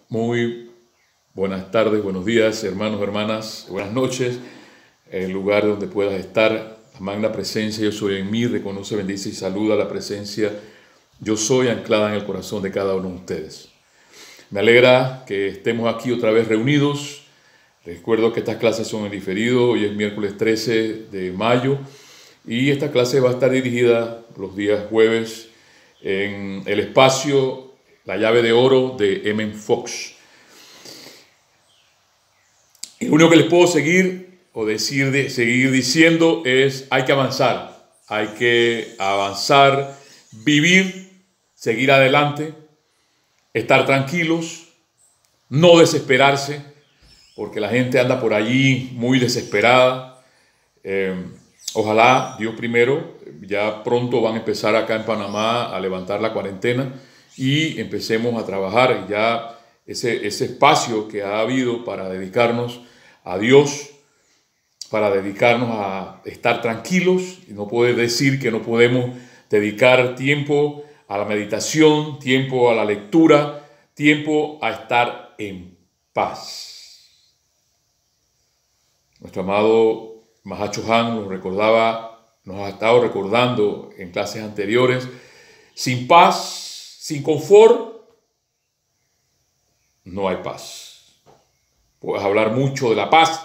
Muy buenas tardes, buenos días, hermanos, hermanas, buenas noches, el lugar donde puedas estar. La magna presencia Yo Soy en mí reconoce, bendice y saluda la presencia Yo Soy anclada en el corazón de cada uno de ustedes. Me alegra que estemos aquí otra vez reunidos. Recuerdo que estas clases son en diferido. Hoy es miércoles 13 de mayo y esta clase va a estar dirigida los días jueves en el espacio La Llave de Oro de M. Fox. Y lo único que les puedo seguir diciendo es: hay que avanzar, vivir, seguir adelante, estar tranquilos, no desesperarse, porque la gente anda por allí muy desesperada. Ojalá, Dios primero, ya pronto van a empezar acá en Panamá a levantar la cuarentena y empecemos a trabajar. Y ya ese espacio que ha habido para dedicarnos a Dios, para dedicarnos a estar tranquilos, y no poder decir que no podemos dedicar tiempo a la meditación, tiempo a la lectura, tiempo a estar en paz. Nuestro amado Mahacho Han nos ha estado recordando en clases anteriores: sin paz, sin confort, no hay paz. Puedes hablar mucho de la paz,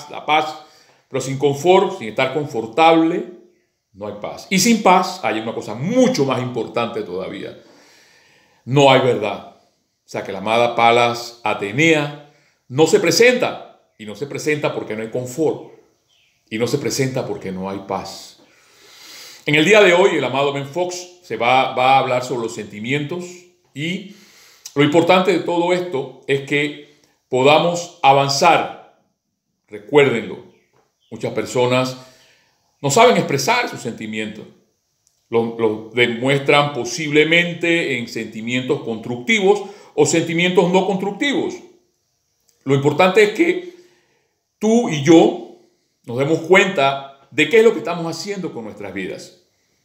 pero sin confort, sin estar confortable, no hay paz. Y sin paz hay una cosa mucho más importante todavía: no hay verdad. O sea que la amada Palas Atenea no se presenta, y no se presenta porque no hay confort, y no se presenta porque no hay paz. En el día de hoy, el amado Ben Fox va a hablar sobre los sentimientos, y lo importante de todo esto es que podamos avanzar. Recuérdenlo, muchas personas no saben expresar sus sentimientos. Los demuestran posiblemente en sentimientos constructivos o sentimientos no constructivos. Lo importante es que tú y yo nos demos cuenta de qué es lo que estamos haciendo con nuestras vidas.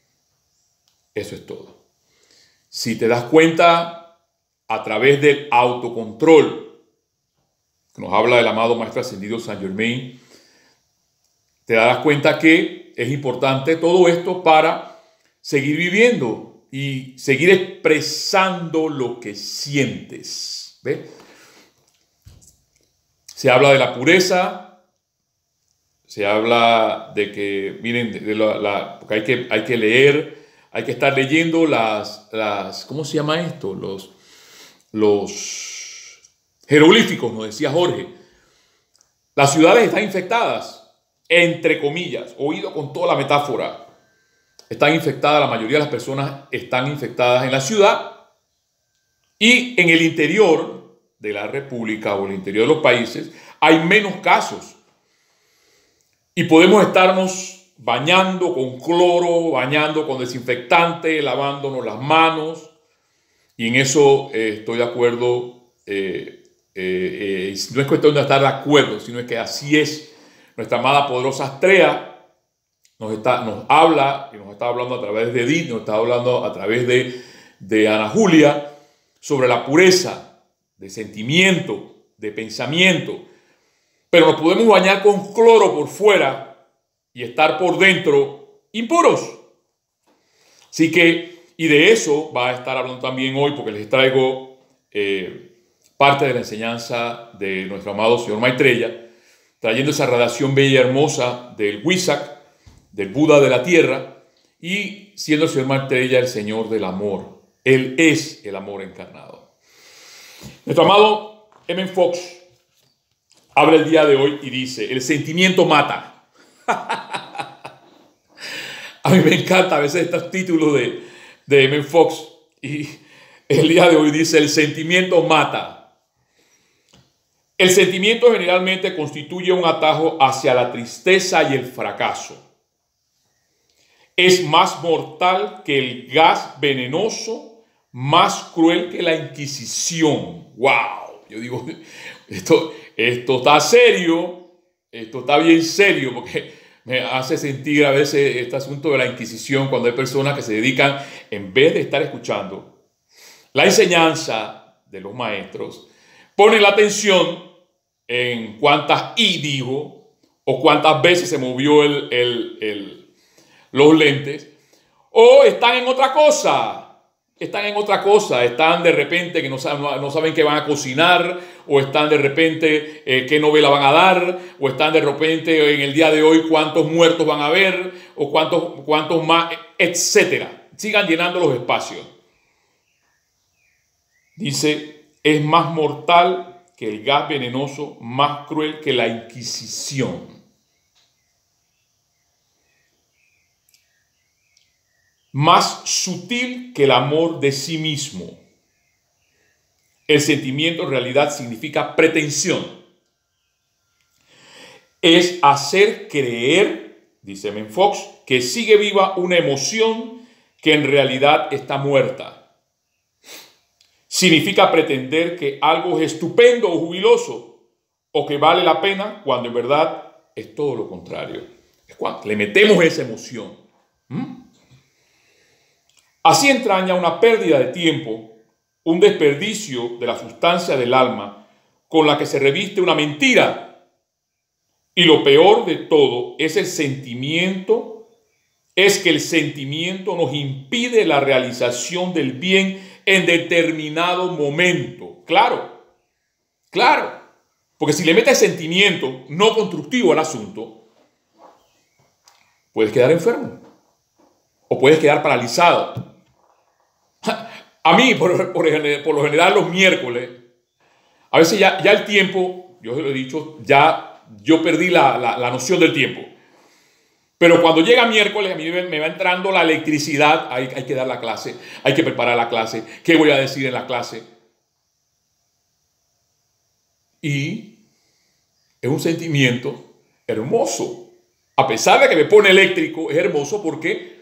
Eso es todo. Si te das cuenta a través del autocontrol que nos habla el amado Maestro Ascendido Saint Germain, te darás cuenta que es importante todo esto para seguir viviendo y seguir expresando lo que sientes. ¿Ve? Se habla de la pureza, se habla de que, miren, porque hay que leer, hay que estar leyendo ¿cómo se llama esto? Los jeroglíficos, nos decía Jorge. Las ciudades están infectadas, entre comillas, oído con toda la metáfora. Están infectadas, la mayoría de las personas están infectadas en la ciudad, y en el interior de la República o el interior de los países hay menos casos. Y podemos estarnos bañando con cloro, bañando con desinfectante, lavándonos las manos. Y en eso estoy de acuerdo. No es cuestión de estar de acuerdo, sino es que así es. Nuestra amada poderosa Astrea nos habla, y nos está hablando a través de Edith, nos está hablando a través de Ana Julia, sobre la pureza de sentimiento, de pensamiento. Pero nos podemos bañar con cloro por fuera y estar por dentro impuros. Así que, y de eso va a estar hablando también hoy, porque les traigo parte de la enseñanza de nuestro amado señor Maitreya, trayendo esa radiación bella y hermosa del Huizac, del Buda de la tierra, y siendo el señor Maitreya el señor del amor. Él es el amor encarnado. Nuestro amado M. Fox habla el día de hoy y dice: el sentimiento mata. A mí me encanta a veces estos títulos de M. Fox, y el día de hoy dice: el sentimiento mata. El sentimiento generalmente constituye un atajo hacia la tristeza y el fracaso. Es más mortal que el gas venenoso, más cruel que la Inquisición. ¡Wow! Yo digo, esto está serio, esto está bien serio, porque me hace sentir a veces este asunto de la Inquisición, cuando hay personas que se dedican, en vez de estar escuchando la enseñanza de los maestros, ponen la atención en cuántas I dijo o cuántas veces se movió los lentes, o están en otra cosa. Están en otra cosa, están de repente que no saben qué van a cocinar, o están de repente qué novela van a dar, o están de repente en el día de hoy cuántos muertos van a haber, o cuántos más, etcétera. Sigan llenando los espacios. Dice, es más mortal que el gas venenoso, más cruel que la Inquisición. Más sutil que el amor de sí mismo. El sentimiento en realidad significa pretensión. Es hacer creer, dice Men Fox, que sigue viva una emoción que en realidad está muerta. Significa pretender que algo es estupendo o jubiloso o que vale la pena cuando en verdad es todo lo contrario. Es cuando le metemos esa emoción. Así entraña una pérdida de tiempo, un desperdicio de la sustancia del alma con la que se reviste una mentira. Y lo peor de todo es el sentimiento, es que el sentimiento nos impide la realización del bien en determinado momento. Claro, claro, porque si le metes sentimiento no constructivo al asunto, puedes quedar enfermo o puedes quedar paralizado. A mí, por lo general, los miércoles, a veces ya el tiempo, yo se lo he dicho, ya yo perdí la noción del tiempo. Pero cuando llega miércoles, a mí me va entrando la electricidad, hay que dar la clase, hay que preparar la clase, qué voy a decir en la clase. Y es un sentimiento hermoso. A pesar de que me pone eléctrico, es hermoso porque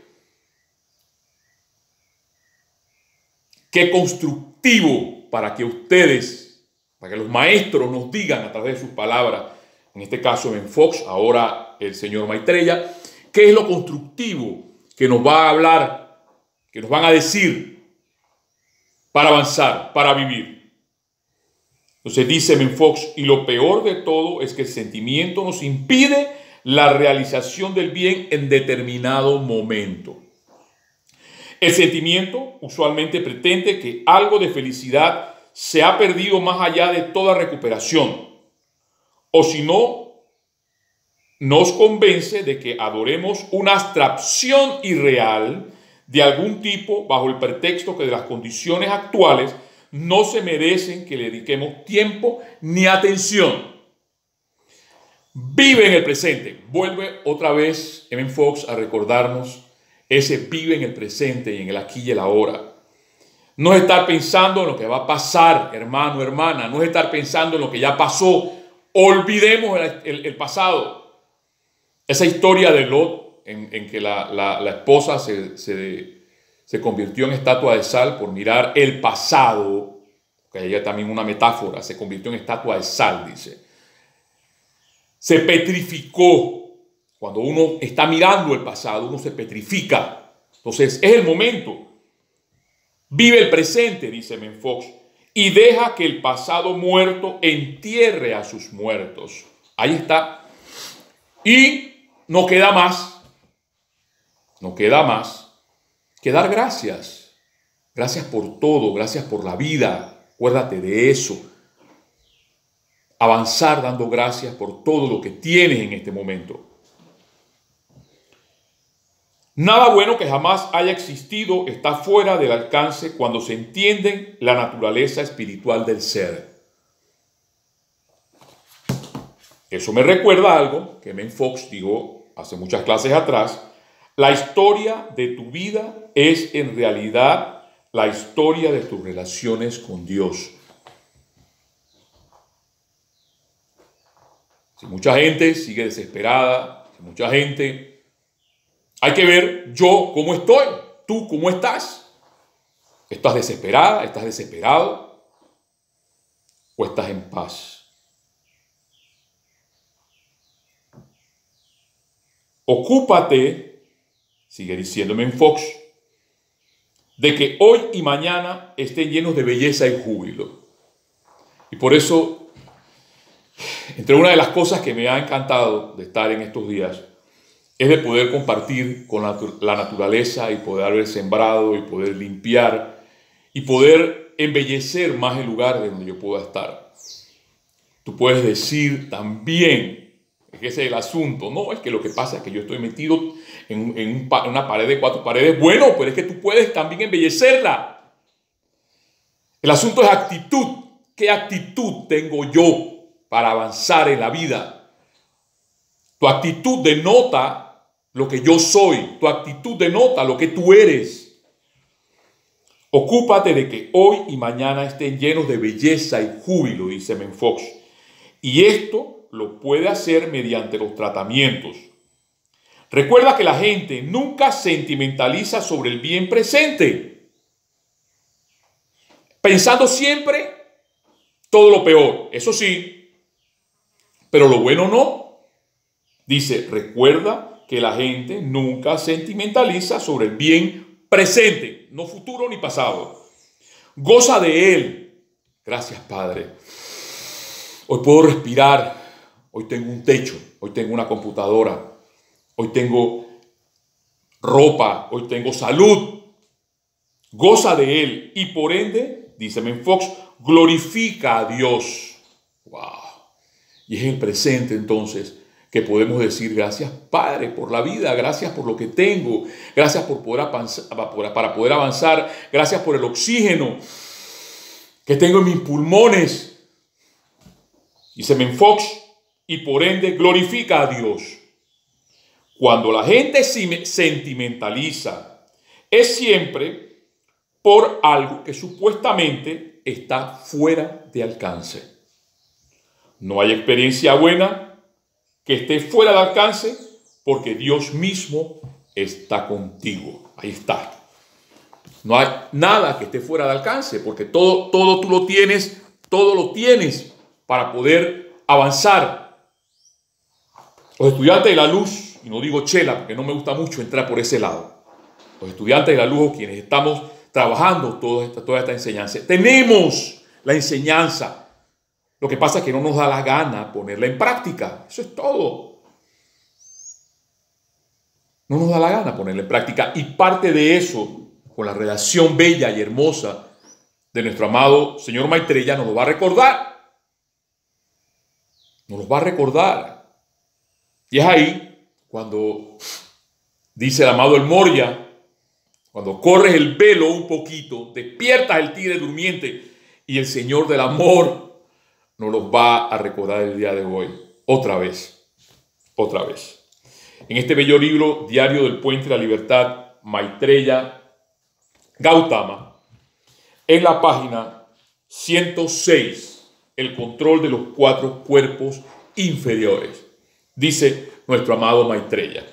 qué constructivo para que ustedes, para que los maestros nos digan a través de sus palabras, en este caso Ben Fox, ahora el señor Maitreya, qué es lo constructivo que nos va a hablar, que nos van a decir para avanzar, para vivir. Entonces dice Ben Fox, y lo peor de todo es que el sentimiento nos impide la realización del bien en determinado momento. El sentimiento usualmente pretende que algo de felicidad se ha perdido más allá de toda recuperación, o si no, nos convence de que adoremos una abstracción irreal de algún tipo bajo el pretexto que de las condiciones actuales no se merecen que le dediquemos tiempo ni atención. Vive en el presente. Vuelve otra vez Ben Fox a recordarnos ese vive en el presente y en el aquí y el ahora. No es estar pensando en lo que va a pasar, hermano, hermana. No es estar pensando en lo que ya pasó. Olvidemos el pasado. Esa historia de Lot en que la esposa se convirtió en estatua de sal por mirar el pasado, que hay también una metáfora, se convirtió en estatua de sal, dice. Se petrificó. Cuando uno está mirando el pasado, uno se petrifica. Entonces, es el momento. Vive el presente, dice Ben Fox, y deja que el pasado muerto entierre a sus muertos. Ahí está. Y no queda más que dar gracias. Gracias por todo, gracias por la vida. Acuérdate de eso. Avanzar dando gracias por todo lo que tienes en este momento. Nada bueno que jamás haya existido está fuera del alcance cuando se entiende la naturaleza espiritual del ser. Eso me recuerda a algo que Ben Fox dijo hace muchas clases atrás. La historia de tu vida es en realidad la historia de tus relaciones con Dios. Si mucha gente sigue desesperada, si mucha gente... Hay que ver yo cómo estoy, tú cómo estás. ¿Estás desesperada? ¿Estás desesperado? ¿O estás en paz? Ocúpate, sigue diciéndome en Fox, de que hoy y mañana estén llenos de belleza y júbilo. Y por eso, entre una de las cosas que me ha encantado de estar en estos días, es de poder compartir con la naturaleza y poder haber sembrado y poder limpiar y poder embellecer más el lugar de donde yo pueda estar. Tú puedes decir también, es que ese es el asunto, no, es que lo que pasa es que yo estoy metido en una pared de 4 paredes. Bueno, pero es que tú puedes también embellecerla. El asunto es actitud. ¿Qué actitud tengo yo para avanzar en la vida? Tu actitud denota lo que yo soy. Tu actitud denota lo que tú eres. Ocúpate de que hoy y mañana estén llenos de belleza y júbilo, dice Menfox. Y esto lo puede hacer mediante los tratamientos. Recuerda que la gente nunca sentimentaliza sobre el bien presente, pensando siempre todo lo peor. Eso sí, pero lo bueno no. Dice, recuerda que la gente nunca sentimentaliza sobre el bien presente, no futuro ni pasado. Goza de él. Gracias, Padre. Hoy puedo respirar. Hoy tengo un techo. Hoy tengo una computadora. Hoy tengo ropa. Hoy tengo salud. Goza de él. Y por ende, dice Menfox, glorifica a Dios. Wow. Y es el presente entonces que podemos decir gracias, Padre, por la vida, gracias por lo que tengo, gracias por poder para poder avanzar, gracias por el oxígeno que tengo en mis pulmones. Dice Menfox, y por ende glorifica a Dios. Cuando la gente sentimentaliza, es siempre por algo que supuestamente está fuera de alcance. No hay experiencia buena que esté fuera de alcance porque Dios mismo está contigo. Ahí está. No hay nada que esté fuera de alcance porque todo tú lo tienes, todo lo tienes para poder avanzar. Los estudiantes de la luz, y no digo chela porque no me gusta mucho entrar por ese lado, los estudiantes de la luz, quienes estamos trabajando toda esta enseñanza, tenemos la enseñanza. Lo que pasa es que no nos da la gana ponerla en práctica. Eso es todo. No nos da la gana ponerla en práctica. Y parte de eso, con la relación bella y hermosa de nuestro amado señor Maitreya, nos lo va a recordar. Nos lo va a recordar. Y es ahí cuando dice el amado El Moria, cuando corres el velo un poquito, despiertas el tigre durmiente y el Señor del amor nos los va a recordar el día de hoy. Otra vez. Otra vez. En este bello libro, Diario del Puente de la Libertad, Maitreya Gautama, en la página 106, el control de los 4 cuerpos inferiores. Dice nuestro amado Maitreya.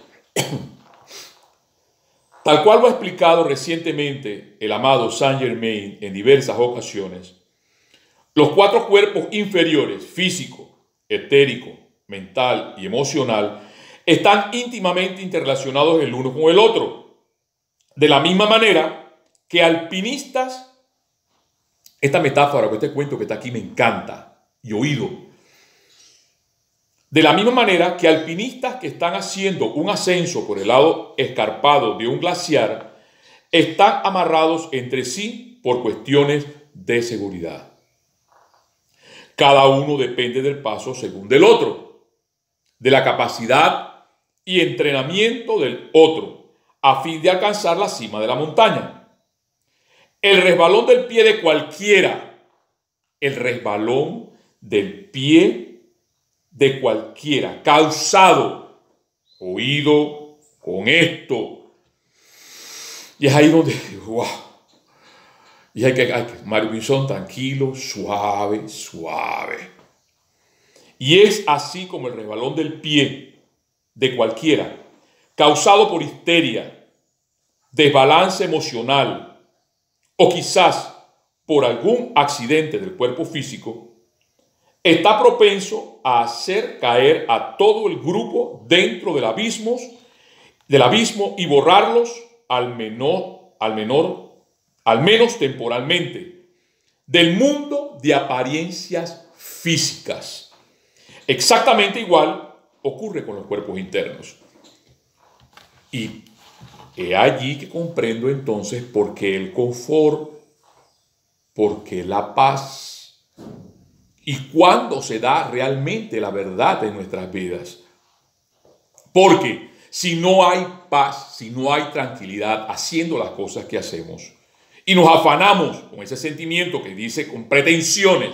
Tal cual lo ha explicado recientemente el amado Saint Germain en diversas ocasiones, los 4 cuerpos inferiores, físico, etérico, mental y emocional, están íntimamente interrelacionados el uno con el otro. De la misma manera que alpinistas, esta metáfora que este cuento que está aquí me encanta y oído. De la misma manera que alpinistas que están haciendo un ascenso por el lado escarpado de un glaciar están amarrados entre sí por cuestiones de seguridad. Cada uno depende del paso según del otro, de la capacidad y entrenamiento del otro, a fin de alcanzar la cima de la montaña. El resbalón del pie de cualquiera, el resbalón del pie de cualquiera, causado, oído con esto. Y es ahí donde, wow. Y hay que Mario Pinzón, tranquilo, suave, suave. Y es así como el resbalón del pie de cualquiera, causado por histeria, desbalance emocional o quizás por algún accidente del cuerpo físico, está propenso a hacer caer a todo el grupo dentro del abismo y borrarlos al menos temporalmente, del mundo de apariencias físicas. Exactamente igual ocurre con los cuerpos internos. Y es allí que comprendo entonces por qué el confort, por qué la paz y cuándo se da realmente la verdad en nuestras vidas. Porque si no hay paz, si no hay tranquilidad haciendo las cosas que hacemos y nos afanamos con ese sentimiento que dice con pretensiones,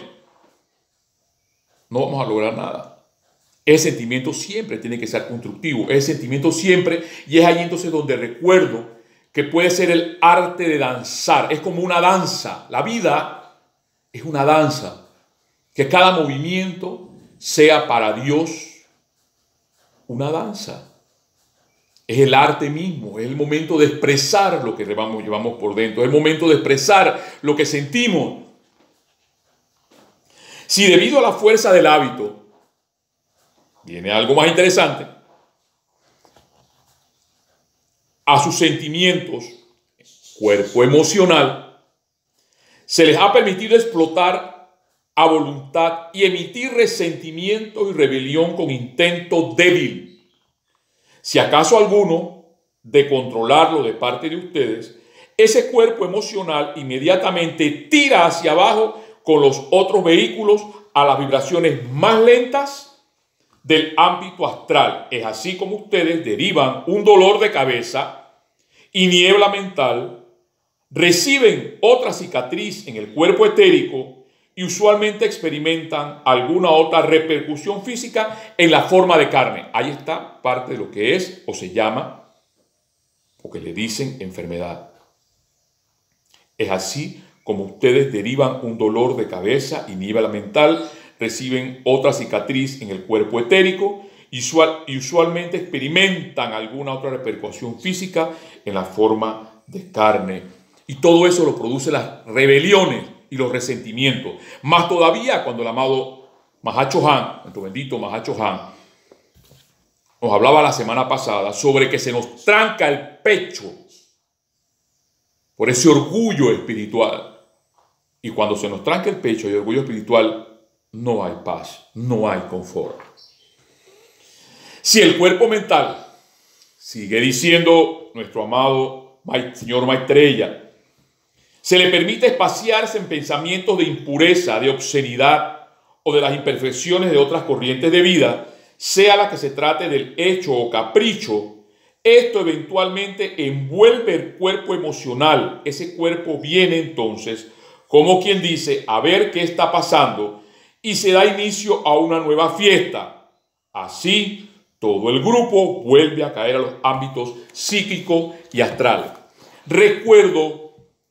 no vamos a lograr nada. Ese sentimiento siempre tiene que ser constructivo, ese sentimiento siempre, y es ahí entonces donde recuerdo que puede ser el arte de danzar. Es como una danza, la vida es una danza, que cada movimiento sea para Dios una danza. Es el arte mismo, es el momento de expresar lo que llevamos por dentro, es el momento de expresar lo que sentimos. Si debido a la fuerza del hábito, viene algo más interesante, a sus sentimientos, cuerpo emocional, se les ha permitido explotar a voluntad y emitir resentimiento y rebelión con intento débil. Si acaso alguno de controlarlo de parte de ustedes, ese cuerpo emocional inmediatamente tira hacia abajo con los otros vehículos a las vibraciones más lentas del ámbito astral. Es así como ustedes derivan un dolor de cabeza y niebla mental, reciben otra cicatriz en el cuerpo etérico y usualmente experimentan alguna otra repercusión física en la forma de carne. Ahí está parte de lo que es o se llama, o que le dicen enfermedad. Es así como ustedes derivan un dolor de cabeza y niebla mental, reciben otra cicatriz en el cuerpo etérico y usualmente experimentan alguna otra repercusión física en la forma de carne. Y todo eso lo produce las rebeliones y los resentimientos. Más todavía cuando el amado Mahacho Han, nuestro bendito Mahacho Han, nos hablaba la semana pasada sobre que se nos tranca el pecho por ese orgullo espiritual. Y cuando se nos tranca el pecho y el orgullo espiritual, no hay paz, no hay confort. Si el cuerpo mental, sigue diciendo nuestro amado señor Maitreya, se le permite espaciarse en pensamientos de impureza, de obscenidad o de las imperfecciones de otras corrientes de vida, sea la que se trate del hecho o capricho, esto eventualmente envuelve el cuerpo emocional. Ese cuerpo viene entonces, como quien dice, a ver qué está pasando, y se da inicio a una nueva fiesta. Así, todo el grupo vuelve a caer a los ámbitos psíquico y astral. Recuerdo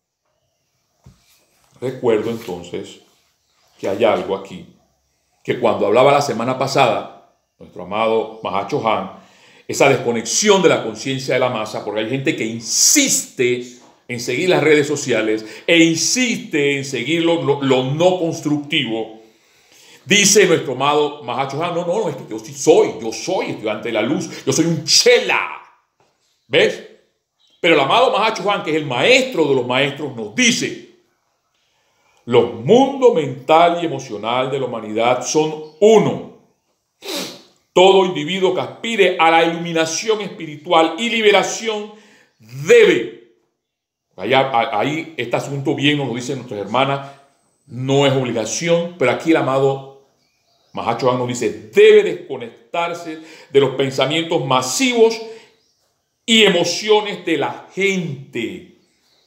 entonces que hay algo aquí, que cuando hablaba la semana pasada, nuestro amado Mahacho Han, esa desconexión de la conciencia de la masa, porque hay gente que insiste en seguir las redes sociales e insiste en seguir lo no constructivo. Dice nuestro amado Mahacho Han, no, es que yo soy estudiante de la luz, yo soy un chela. ¿Ves? Pero el amado Mahacho Han, que es el maestro de los maestros, nos dice: los mundos mental y emocional de la humanidad son uno. Todo individuo que aspire a la iluminación espiritual y liberación debe. Ahí este asunto bien nos lo dicen nuestras hermanas, no es obligación, pero aquí el amado Mahacho Han nos dice, debe desconectarse de los pensamientos masivos y emociones de la gente,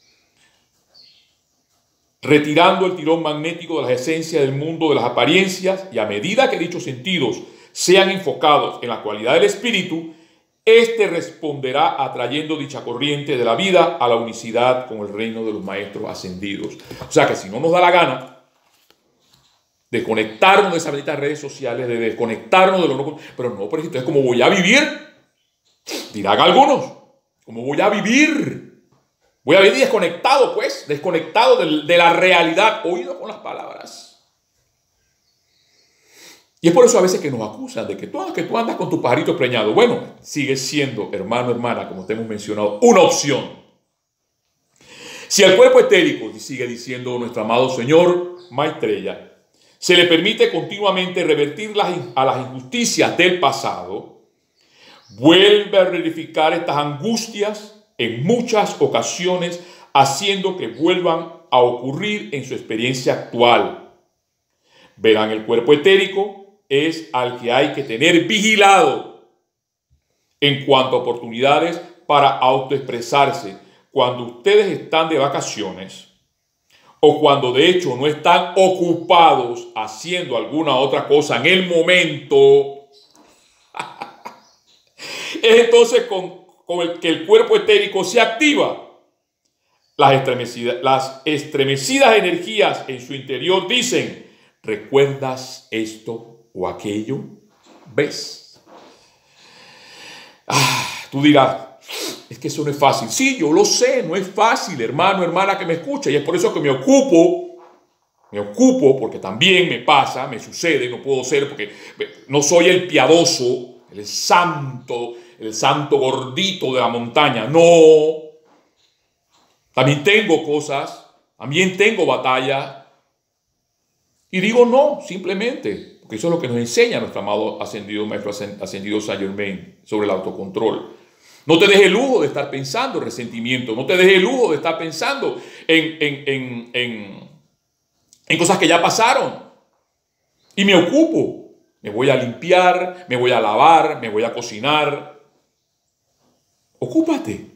retirando el tirón magnético de las esencias del mundo de las apariencias, y a medida que dichos sentidos sean enfocados en la cualidad del espíritu, este responderá atrayendo dicha corriente de la vida a la unicidad con el reino de los maestros ascendidos. O sea que si no nos da la gana de conectarnos de esas benditas redes sociales, de desconectarnos de lo no, pero no, por ejemplo, es como voy a vivir, dirán algunos, ¿cómo voy a vivir? Voy a vivir desconectado, pues, desconectado de la realidad, oído con las palabras. Y es por eso a veces que nos acusan de que tú andas con tu pajarito preñado. Bueno, sigue siendo, hermano, hermana, como te hemos mencionado, una opción. Si el cuerpo etérico, sigue diciendo nuestro amado Señor, Maitreya, se le permite continuamente revertir a las injusticias del pasado, vuelve a verificar estas angustias en muchas ocasiones, haciendo que vuelvan a ocurrir en su experiencia actual. Verán, el cuerpo etérico es al que hay que tener vigilado en cuanto a oportunidades para autoexpresarse cuando ustedes están de vacaciones o cuando de hecho no están ocupados haciendo alguna otra cosa en el momento. Es entonces con el que el cuerpo etérico se activa. Las estremecidas energías en su interior dicen: ¿recuerdas esto o aquello? ¿Ves? Tú dirás, es que eso no es fácil. Sí, yo lo sé, no es fácil, hermano, hermana que me escucha. Y es por eso que me ocupo porque también me pasa, me sucede, no puedo ser, porque no soy el piadoso, el santo gordito de la montaña. No. También tengo cosas, también tengo batallas. Y digo no, simplemente, porque eso es lo que nos enseña nuestro amado ascendido Maestro Ascendido Saint Germain sobre el autocontrol. No te dejes el lujo de estar pensando en resentimiento, no te dejes el lujo de estar pensando en cosas que ya pasaron. Y me ocupo, me voy a limpiar, me voy a lavar, me voy a cocinar. Ocúpate.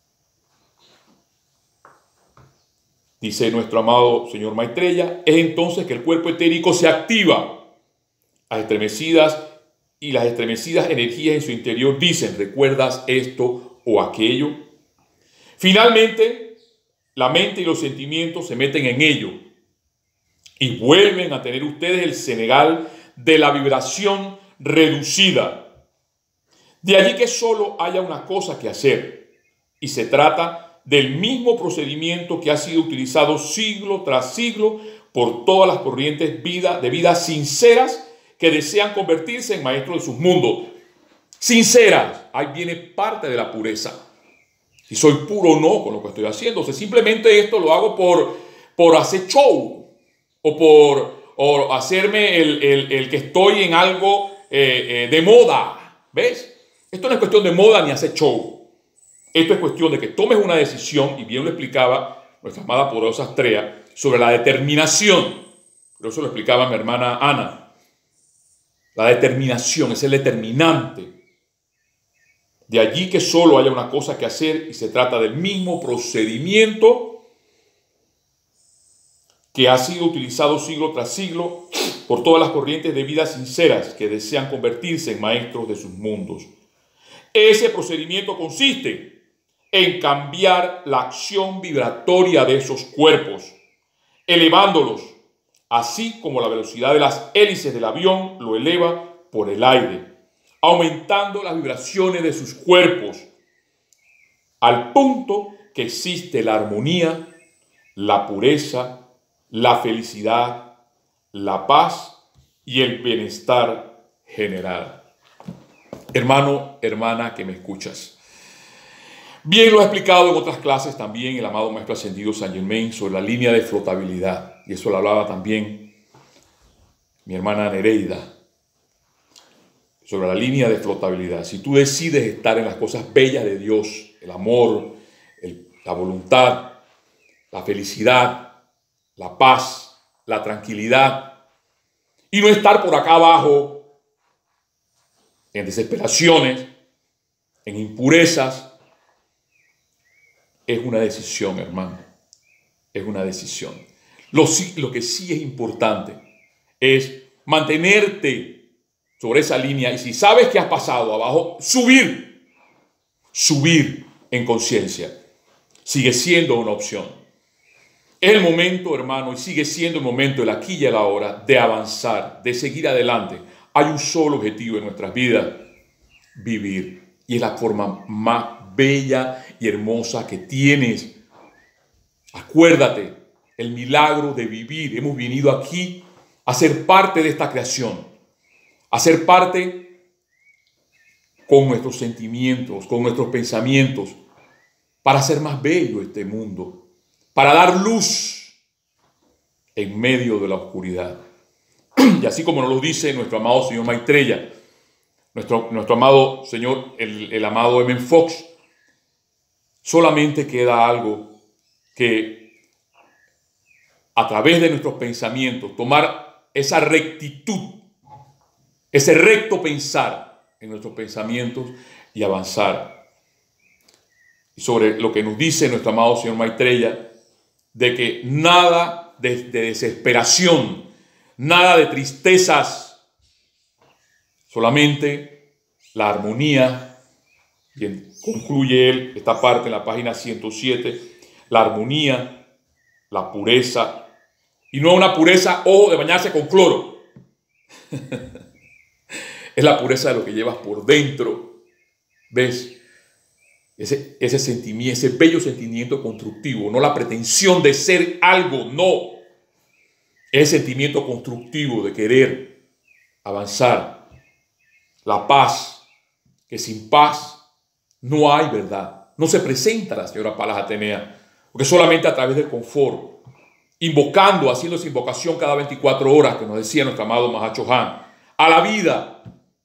Dice nuestro amado señor Maitreya, es entonces que el cuerpo etérico se activa. Las estremecidas energías en su interior dicen: ¿recuerdas esto o aquello? Finalmente, la mente y los sentimientos se meten en ello y vuelven a tener ustedes el senegal de la vibración reducida. De allí que solo haya una cosa que hacer, y se trata del mismo procedimiento que ha sido utilizado siglo tras siglo por todas las corrientes de vida sinceras que desean convertirse en maestros de sus mundos. Sinceras, ahí viene parte de la pureza. Si soy puro o no con lo que estoy haciendo. O sea, simplemente esto lo hago por hacer show o hacerme el que estoy en algo de moda. ¿Ves? Esto no es cuestión de moda ni hacer show. Esto es cuestión de que tomes una decisión, y bien lo explicaba nuestra amada poderosa Astrea, sobre la determinación. Pero eso lo explicaba mi hermana Ana. La determinación es el determinante. De allí que solo haya una cosa que hacer, y se trata del mismo procedimiento que ha sido utilizado siglo tras siglo por todas las corrientes de vida sinceras que desean convertirse en maestros de sus mundos. Ese procedimiento consiste en cambiar la acción vibratoria de esos cuerpos, elevándolos, así como la velocidad de las hélices del avión lo eleva por el aire, aumentando las vibraciones de sus cuerpos, al punto que existe la armonía, la pureza, la felicidad, la paz y el bienestar general. Hermano, hermana que me escuchas, bien lo ha explicado en otras clases también el amado Maestro Ascendido Saint Germain sobre la línea de flotabilidad. Y eso lo hablaba también mi hermana Nereida, sobre la línea de flotabilidad. Si tú decides estar en las cosas bellas de Dios, el amor, la voluntad, la felicidad, la paz, la tranquilidad, y no estar por acá abajo en desesperaciones, en impurezas, es una decisión, hermano. Es una decisión. Lo que sí es importante es mantenerte sobre esa línea, y si sabes que has pasado abajo, subir en conciencia. Sigue siendo una opción. Es el momento, hermano, y sigue siendo el momento, el aquí y el ahora, de avanzar, de seguir adelante. Hay un solo objetivo en nuestras vidas: vivir. Y es la forma más bella y hermosa que tienes. Acuérdate, el milagro de vivir. Hemos venido aquí a ser parte de esta creación, a ser parte con nuestros sentimientos, con nuestros pensamientos, para hacer más bello este mundo, para dar luz en medio de la oscuridad. Y así como nos lo dice nuestro amado señor Maitreya, nuestro amado señor, el amado M. Fox, solamente queda algo que a través de nuestros pensamientos, tomar esa rectitud, ese recto pensar en nuestros pensamientos y avanzar. Y sobre lo que nos dice nuestro amado señor Maitreya, de que nada de desesperación, nada de tristezas, solamente la armonía. Bien, concluye él esta parte en la página 107, la armonía, la pureza, y no una pureza, ojo, de bañarse con cloro. Es la pureza de lo que llevas por dentro. ¿Ves? Ese sentimiento, ese bello sentimiento constructivo, no la pretensión de ser algo, no. Es el sentimiento constructivo de querer avanzar. La paz, que sin paz no hay verdad. No se presenta la señora Palas Atenea, porque solamente a través del confort, invocando, haciendo esa invocación cada 24 horas que nos decía nuestro amado Mahacho Han, a la vida,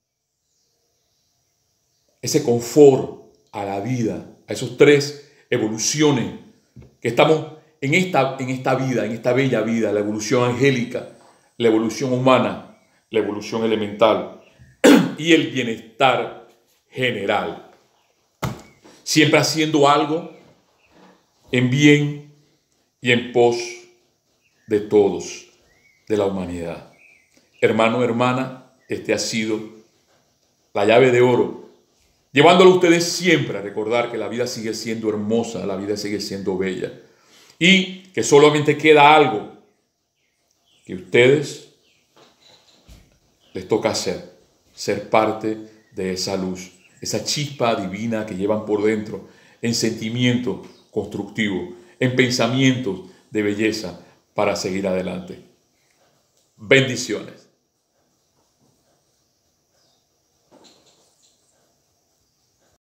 ese confort a la vida, a esos tres evoluciones que estamos en esta vida, en esta bella vida, la evolución angélica, la evolución humana, la evolución elemental y el bienestar general. Siempre haciendo algo en bien y en pos de todos, de la humanidad. Hermano, hermana, este ha sido la llave de oro, llevándolo a ustedes siempre a recordar que la vida sigue siendo hermosa, la vida sigue siendo bella y que solamente queda algo que a ustedes les toca hacer, ser parte de esa luz, esa chispa divina que llevan por dentro, en sentimiento constructivo, en pensamientos de belleza para seguir adelante. Bendiciones.